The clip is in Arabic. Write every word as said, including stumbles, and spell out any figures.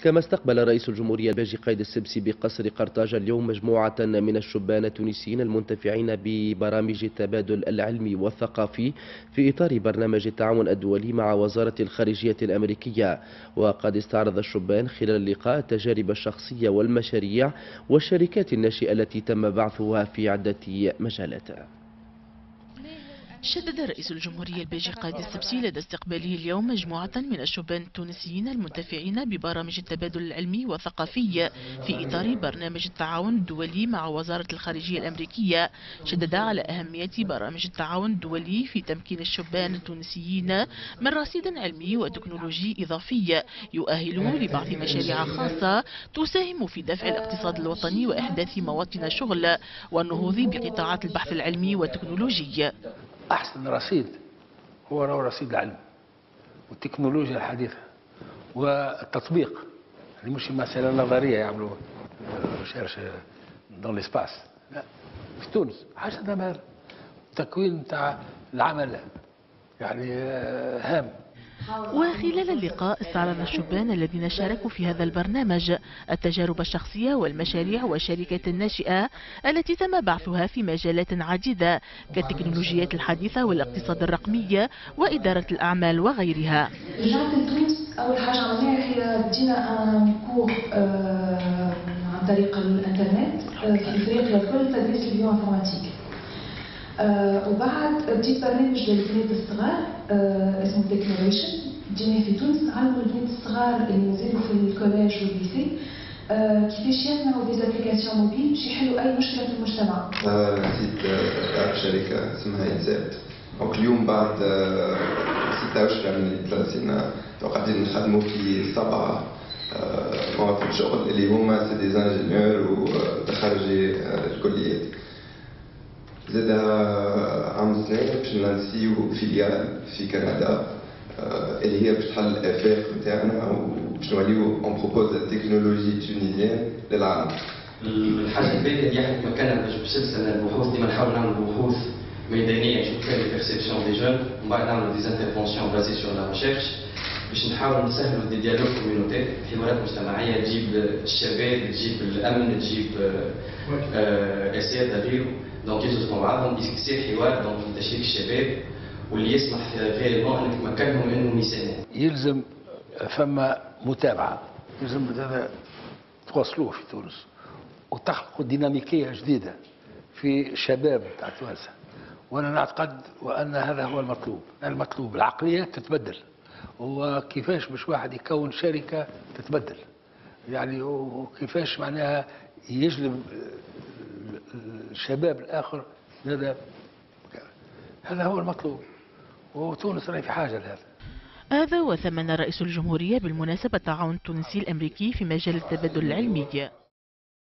كما استقبل رئيس الجمهورية الباجي قايد السبسي بقصر قرطاج اليوم مجموعة من الشبان التونسيين المنتفعين ببرامج التبادل العلمي والثقافي في إطار برنامج التعاون الدولي مع وزارة الخارجية الأمريكية. وقد استعرض الشبان خلال اللقاء التجارب الشخصية والمشاريع والشركات الناشئة التي تم بعثها في عدة مجالات. شدد رئيس الجمهورية الباجي قايد السبسي لدى استقباله اليوم مجموعة من الشبان التونسيين المنتفعين ببرامج التبادل العلمي والثقافي في إطار برنامج التعاون الدولي مع وزارة الخارجية الأمريكية. شدد على أهمية برامج التعاون الدولي في تمكين الشبان التونسيين من رصيد علمي وتكنولوجي إضافي يؤهلهم لبعث مشاريع خاصة تساهم في دفع الاقتصاد الوطني وإحداث مواطن شغل والنهوض بقطاعات البحث العلمي والتكنولوجي. أحسن رصيد هو رصيد العلم والتكنولوجيا الحديثة والتطبيق، يعني مش مسألة نظرية يعملوا ريشيرش دون ليسباس، لا في تونس حاجة دمار تكوين تاع العمل يعني هام. وخلال اللقاء استعرض الشبان الذين شاركوا في هذا البرنامج التجارب الشخصية والمشاريع والشركات الناشئة التي تم بعثها في مجالات عديدة كالتكنولوجيات الحديثة والاقتصاد الرقمي وإدارة الأعمال وغيرها. رجعت لتونس أول حاجة عملناها هي بدينا ان كور عن طريق الانترنت في إفريقيا الكل تدريس البيو انفورماتيك. آه وبعد بديت برنامج للبنات الصغار آه اسمه تكنولوجيشن، جينا في تونس نعلموا البنات الصغار اللي مازالوا في الكوليج والليسي آه كيفاش يصنعوا دي زابليكاسيون موبيل باش يحلوا اي مشكله في المجتمع. نسيت آه شركه اسمها انزات. دونك اليوم بعد آه ستة وعشرين من ثلاثين قاعدين نخدموا في سبعه آه مواطن شغل اللي هما سي دي انجينيور وتخرجي آه الكليات. زاد عام سنين باش نسيو فيليال في كندا اللي هي باش تحل الافاق نتاعنا وباش نوليو اون بروبوز تكنولوجي تونيزيان للعالم. الحاجه الباهيه اللي احنا تمكنا باش بسلسله البحوث ديما نحاول نعملوا بحوث ميدانيه نشوف كيف البيرسيبسيون دي جون ومن بعد نعملوا دي انترفونسيون بازي سور لا ريشيرش باش نحاول نسهلوا دي ديالوج كوميونيتير، حوارات مجتمعيه تجيب الشباب تجيب الامن تجيب السياده غيره. دونك يجلسوا مع بعضهم يصير حوار دونك لتشريك الشباب واللي يسمح غيرهم انك تمكنهم انهم يساهموا. يلزم فما متابعه، يلزم هذا توصلوه في تونس وتخلقوا ديناميكيه جديده في الشباب تاع تونس، وانا نعتقد وان هذا هو المطلوب. المطلوب العقليه تتبدل، وكيفاش باش واحد يكون شركه تتبدل، يعني وكيفاش معناها يجلب الشباب الآخر. هذا هذا هو المطلوب، وتونس راهي في حاجة لهذا. هذا وثمن رئيس الجمهورية بالمناسبة التعاون التونسي الأمريكي في مجال التبادل العلمي.